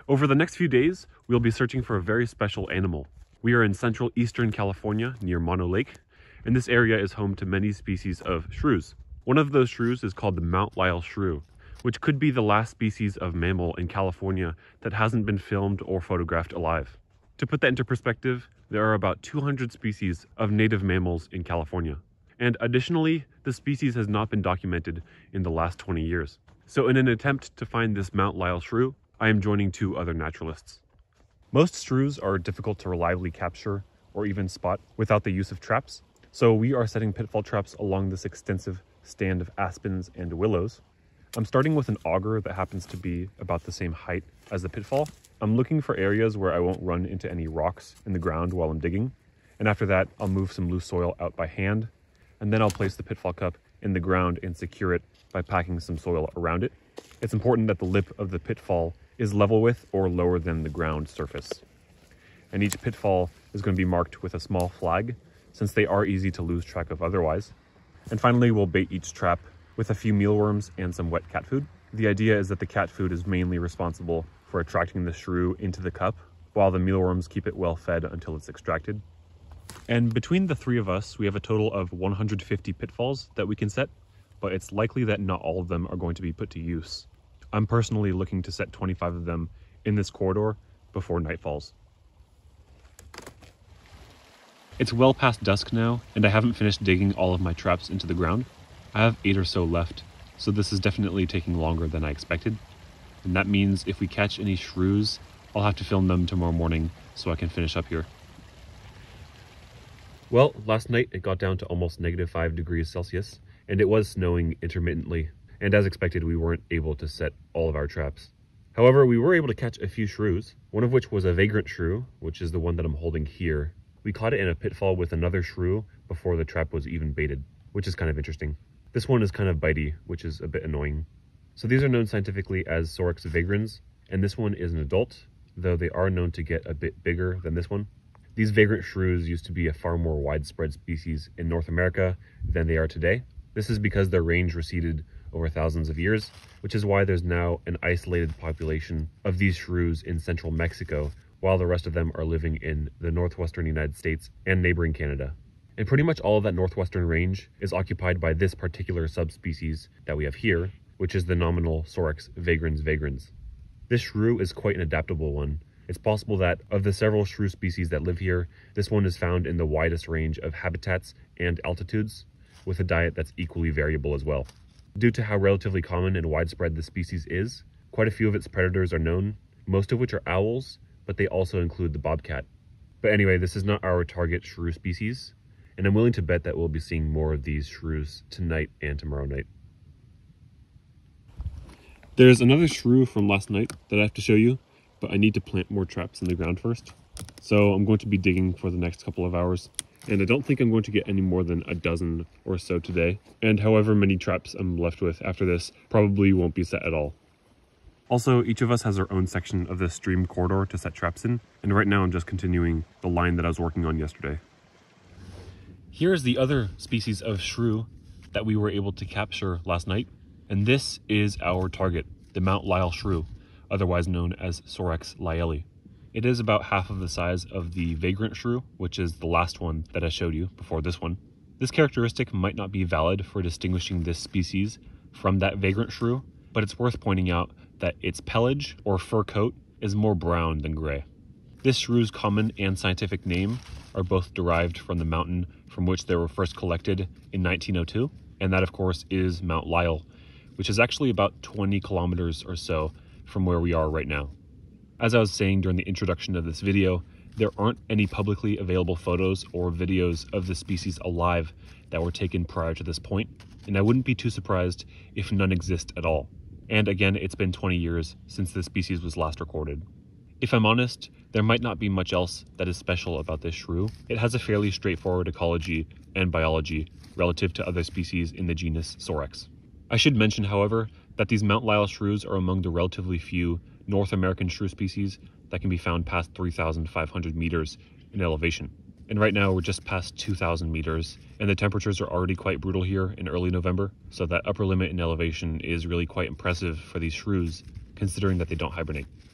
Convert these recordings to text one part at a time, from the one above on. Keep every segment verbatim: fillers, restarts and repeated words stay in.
Over the next few days, we'll be searching for a very special animal. We are in central eastern California near Mono Lake, and this area is home to many species of shrews. One of those shrews is called the Mount Lyell Shrew, which could be the last species of mammal in California that hasn't been filmed or photographed alive. To put that into perspective, there are about two hundred species of native mammals in California. And additionally, the species has not been documented in the last twenty years. So in an attempt to find this Mount Lyell Shrew, I am joining two other naturalists. Most shrews are difficult to reliably capture or even spot without the use of traps, so we are setting pitfall traps along this extensive stand of aspens and willows. I'm starting with an auger that happens to be about the same height as the pitfall. I'm looking for areas where I won't run into any rocks in the ground while I'm digging, and after that I'll move some loose soil out by hand, and then I'll place the pitfall cup in the ground and secure it by packing some soil around it. It's important that the lip of the pitfall is level with or lower than the ground surface. And each pitfall is going to be marked with a small flag, since they are easy to lose track of otherwise. And finally, we'll bait each trap with a few mealworms and some wet cat food. The idea is that the cat food is mainly responsible for attracting the shrew into the cup, while the mealworms keep it well fed until it's extracted. And between the three of us, we have a total of one hundred fifty pitfalls that we can set, but it's likely that not all of them are going to be put to use. I'm personally looking to set twenty-five of them in this corridor before night falls. It's well past dusk now, and I haven't finished digging all of my traps into the ground. I have eight or so left, so this is definitely taking longer than I expected. And that means if we catch any shrews, I'll have to film them tomorrow morning so I can finish up here. Well, last night it got down to almost negative five degrees Celsius, and it was snowing intermittently. And as expected, we weren't able to set all of our traps. However, we were able to catch a few shrews, one of which was a vagrant shrew, which is the one that I'm holding here. We caught it in a pitfall with another shrew before the trap was even baited, which is kind of interesting. This one is kind of bitey, which is a bit annoying. So these are known scientifically as Sorex vagrans, and this one is an adult, though they are known to get a bit bigger than this one. These vagrant shrews used to be a far more widespread species in North America than they are today. This is because their range receded over thousands of years, which is why there's now an isolated population of these shrews in central Mexico, while the rest of them are living in the northwestern United States and neighboring Canada. And pretty much all of that northwestern range is occupied by this particular subspecies that we have here, which is the nominal Sorex vagrans vagrans. This shrew is quite an adaptable one. It's possible that of the several shrew species that live here, this one is found in the widest range of habitats and altitudes, with a diet that's equally variable as well. Due to how relatively common and widespread the species is, quite a few of its predators are known, most of which are owls, but they also include the bobcat. But anyway, this is not our target shrew species, and I'm willing to bet that we'll be seeing more of these shrews tonight and tomorrow night. There's another shrew from last night that I have to show you, but I need to plant more traps in the ground first. So I'm going to be digging for the next couple of hours, and I don't think I'm going to get any more than a dozen or so today. And however many traps I'm left with after this probably won't be set at all. Also, each of us has our own section of this stream corridor to set traps in, and right now I'm just continuing the line that I was working on yesterday. Here's the other species of shrew that we were able to capture last night, and this is our target, the Mount Lyell Shrew, otherwise known as Sorex lyelli. It is about half of the size of the Vagrant Shrew, which is the last one that I showed you before this one. This characteristic might not be valid for distinguishing this species from that Vagrant Shrew, but it's worth pointing out that its pelage or fur coat is more brown than gray. This shrew's common and scientific name are both derived from the mountain from which they were first collected in nineteen oh two, and that of course is Mount Lyell, which is actually about twenty kilometers or so from where we are right now. As I was saying during the introduction of this video, there aren't any publicly available photos or videos of the species alive that were taken prior to this point, and I wouldn't be too surprised if none exist at all. And again, it's been twenty years since this species was last recorded. If I'm honest, there might not be much else that is special about this shrew. It has a fairly straightforward ecology and biology relative to other species in the genus Sorex. I should mention, however, that these Mount Lyell shrews are among the relatively few North American shrew species that can be found past three thousand five hundred meters in elevation. And right now we're just past two thousand meters, and the temperatures are already quite brutal here in early November, so that upper limit in elevation is really quite impressive for these shrews, considering that they don't hibernate.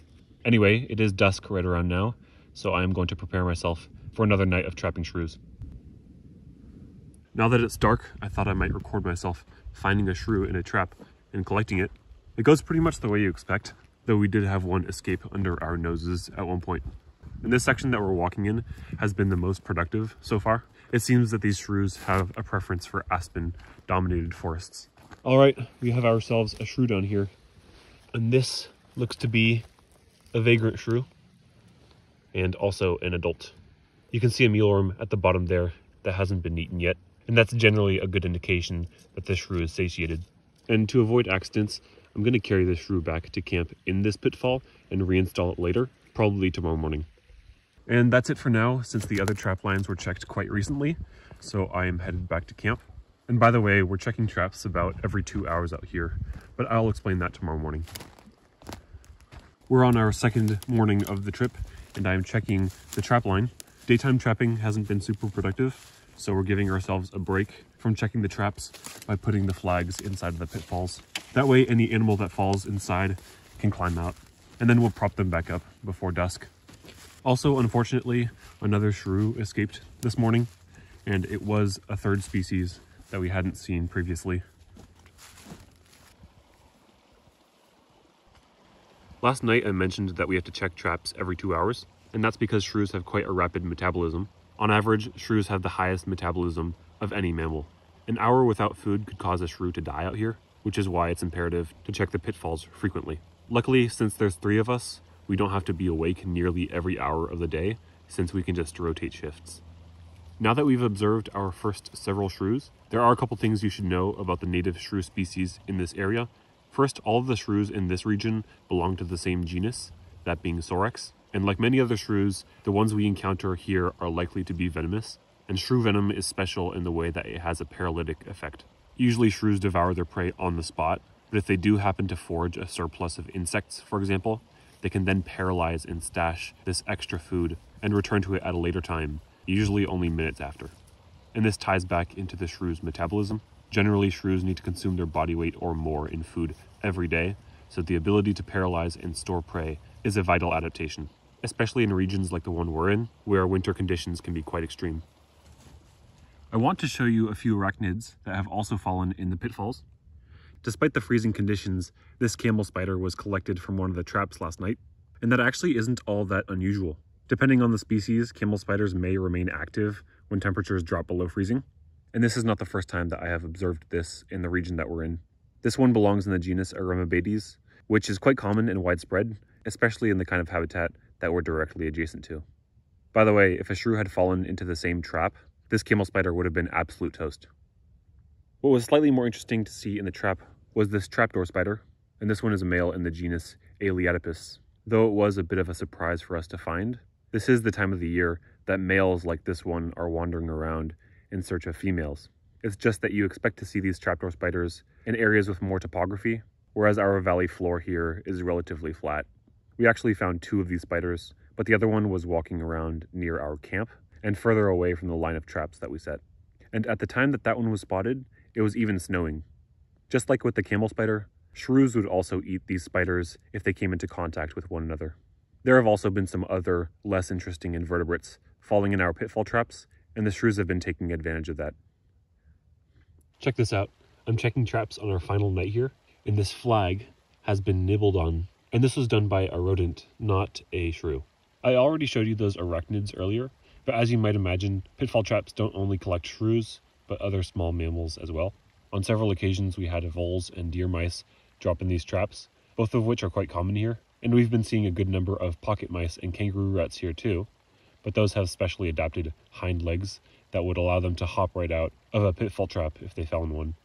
Anyway, it is dusk right around now, so I am going to prepare myself for another night of trapping shrews. Now that it's dark, I thought I might record myself finding a shrew in a trap and collecting it. It goes pretty much the way you expect, though we did have one escape under our noses at one point. And this section that we're walking in has been the most productive so far. It seems that these shrews have a preference for aspen-dominated forests. All right, we have ourselves a shrew down here. And this looks to be a vagrant shrew and also an adult. You can see a mealworm at the bottom there that hasn't been eaten yet. And that's generally a good indication that the shrew is satiated. And to avoid accidents, I'm going to carry the shrew back to camp in this pitfall and reinstall it later, probably tomorrow morning. And that's it for now, since the other trap lines were checked quite recently, so I am headed back to camp. And by the way, we're checking traps about every two hours out here, but I'll explain that tomorrow morning. We're on our second morning of the trip, and I'm checking the trap line. Daytime trapping hasn't been super productive, so we're giving ourselves a break from checking the traps by putting the flags inside of the pitfalls. That way any animal that falls inside can climb out, and then we'll prop them back up before dusk. Also, unfortunately, another shrew escaped this morning, and it was a third species that we hadn't seen previously. Last night I mentioned that we have to check traps every two hours, and that's because shrews have quite a rapid metabolism. On average, shrews have the highest metabolism of any mammal. An hour without food could cause a shrew to die out here, which is why it's imperative to check the pitfalls frequently. Luckily, since there's three of us, we don't have to be awake nearly every hour of the day, since we can just rotate shifts. Now that we've observed our first several shrews, there are a couple things you should know about the native shrew species in this area. First, all of the shrews in this region belong to the same genus, that being Sorex. And like many other shrews, the ones we encounter here are likely to be venomous. And shrew venom is special in the way that it has a paralytic effect. Usually shrews devour their prey on the spot, but if they do happen to forage a surplus of insects, for example, they can then paralyze and stash this extra food and return to it at a later time, usually only minutes after. And this ties back into the shrew's metabolism. Generally, shrews need to consume their body weight or more in food every day, so the ability to paralyze and store prey is a vital adaptation, especially in regions like the one we're in, where winter conditions can be quite extreme. I want to show you a few arachnids that have also fallen in the pitfalls. Despite the freezing conditions, this camel spider was collected from one of the traps last night, and that actually isn't all that unusual. Depending on the species, camel spiders may remain active when temperatures drop below freezing, and this is not the first time that I have observed this in the region that we're in. This one belongs in the genus Eremobates, which is quite common and widespread, especially in the kind of habitat that we're directly adjacent to. By the way, if a shrew had fallen into the same trap, this camel spider would have been absolute toast. What was slightly more interesting to see in the trap was this trapdoor spider, and this one is a male in the genus Aliatypus. Though it was a bit of a surprise for us to find, this is the time of the year that males like this one are wandering around in search of females. It's just that you expect to see these trapdoor spiders in areas with more topography, whereas our valley floor here is relatively flat. We actually found two of these spiders, but the other one was walking around near our camp and further away from the line of traps that we set. And at the time that that one was spotted, it was even snowing. Just like with the camel spider, shrews would also eat these spiders if they came into contact with one another. There have also been some other less interesting invertebrates falling in our pitfall traps, and the shrews have been taking advantage of that. Check this out. I'm checking traps on our final night here, and this flag has been nibbled on, and this was done by a rodent, not a shrew. I already showed you those arachnids earlier, but as you might imagine, pitfall traps don't only collect shrews, but other small mammals as well. On several occasions, we had voles and deer mice drop in these traps, both of which are quite common here. And we've been seeing a good number of pocket mice and kangaroo rats here too, but those have specially adapted hind legs that would allow them to hop right out of a pitfall trap if they fell in one.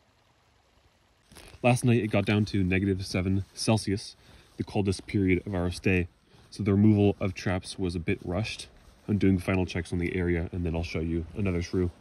Last night, it got down to negative seven Celsius, the coldest period of our stay, so the removal of traps was a bit rushed. I'm doing final checks on the area, and then I'll show you another shrew.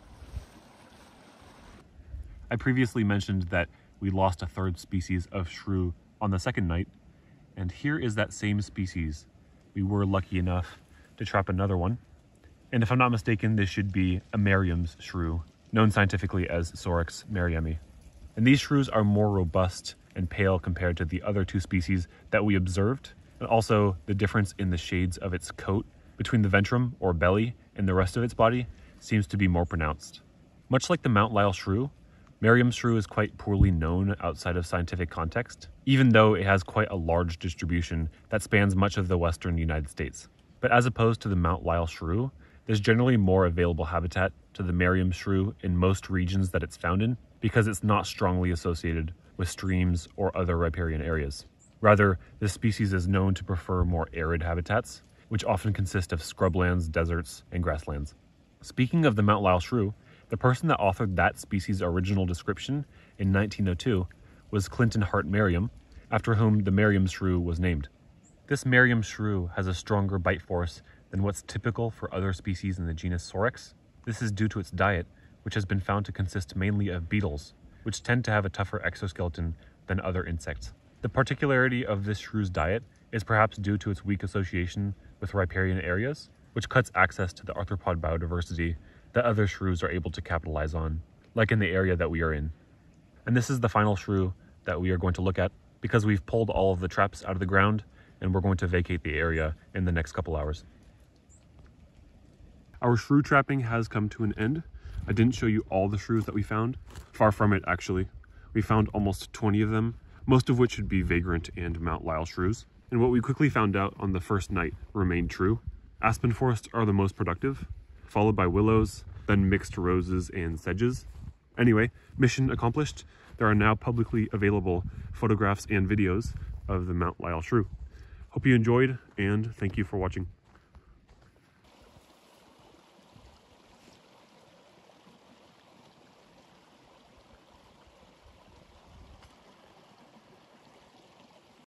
I previously mentioned that we lost a third species of shrew on the second night, and here is that same species. We were lucky enough to trap another one, and if I'm not mistaken, this should be a Merriam's shrew, known scientifically as Sorex merriami. And these shrews are more robust and pale compared to the other two species that we observed, and also the difference in the shades of its coat between the ventrum or belly and the rest of its body seems to be more pronounced. Much like the Mount Lyell Shrew, Merriam Shrew is quite poorly known outside of scientific context, even though it has quite a large distribution that spans much of the western United States. But as opposed to the Mount Lyell Shrew, there's generally more available habitat to the Merriam Shrew in most regions that it's found in, because it's not strongly associated with streams or other riparian areas. Rather, this species is known to prefer more arid habitats, which often consist of scrublands, deserts, and grasslands. Speaking of the Mount Lyell Shrew, the person that authored that species' original description in nineteen oh two was Clinton Hart Merriam, after whom the Merriam Shrew was named. This Merriam Shrew has a stronger bite force than what's typical for other species in the genus Sorex. This is due to its diet, which has been found to consist mainly of beetles, which tend to have a tougher exoskeleton than other insects. The particularity of this shrew's diet is perhaps due to its weak association with riparian areas, which cuts access to the arthropod biodiversity that other shrews are able to capitalize on, like in the area that we are in. And this is the final shrew that we are going to look at, because we've pulled all of the traps out of the ground and we're going to vacate the area in the next couple hours. Our shrew trapping has come to an end. I didn't show you all the shrews that we found. Far from it, actually. We found almost twenty of them, most of which should be Vagrant and Mount Lyell shrews. And what we quickly found out on the first night remained true. Aspen forests are the most productive, followed by willows, then mixed roses and sedges. Anyway, mission accomplished. There are now publicly available photographs and videos of the Mount Lyell Shrew. Hope you enjoyed, and thank you for watching.